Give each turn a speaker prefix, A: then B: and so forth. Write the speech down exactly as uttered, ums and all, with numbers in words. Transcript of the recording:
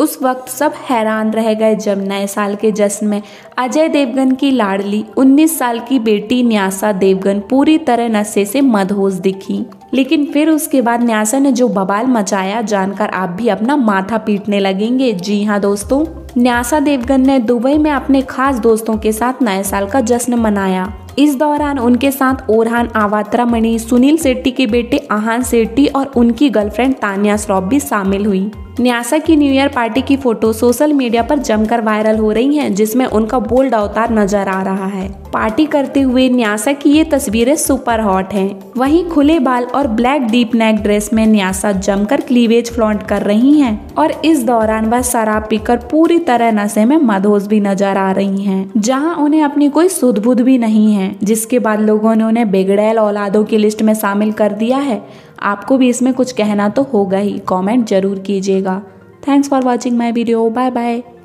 A: उस वक्त सब हैरान रह गए जब नए साल के जश्न में अजय देवगन की लाडली उन्नीस साल की बेटी न्यासा देवगन पूरी तरह नशे से मदहोश दिखी। लेकिन फिर उसके बाद न्यासा ने जो बवाल मचाया जानकर आप भी अपना माथा पीटने लगेंगे। जी हाँ दोस्तों, न्यासा देवगन ने दुबई में अपने खास दोस्तों के साथ नए साल का जश्न मनाया। इस दौरान उनके साथ ओरहान आवात्रा मणि, सुनील शेट्टी के बेटे आहान शेट्टी और उनकी गर्लफ्रेंड तान्या श्रॉफ भी शामिल हुई। न्यासा की न्यू ईयर पार्टी की फोटो सोशल मीडिया पर जमकर वायरल हो रही हैं, जिसमें उनका बोल्ड अवतार नजर आ रहा है। पार्टी करते हुए न्यासा की ये तस्वीरें सुपर हॉट हैं। वहीं खुले बाल और ब्लैक डीप नेक ड्रेस में न्यासा जमकर क्लीवेज फ्लॉन्ट कर रही हैं और इस दौरान वह शराब पीकर पूरी तरह नशे में मदहोश भी नजर आ रही हैं, जहां उन्हें अपनी कोई सुध बुध भी नहीं है, जिसके बाद लोगों ने उन्हें बिगड़ैल औलादों की लिस्ट में शामिल कर दिया है। आपको भी इसमें कुछ कहना तो होगा ही, कमेंट जरूर कीजिएगा। Thanks for watching my video, bye bye.